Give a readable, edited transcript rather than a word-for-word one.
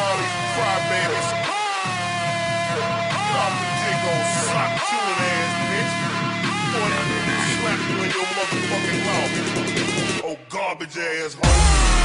all these crybabies. Off the dick gon' sock chewing ass, bitch. Boy, slap you in your motherfucking mouth. Oh, garbage ass hoe.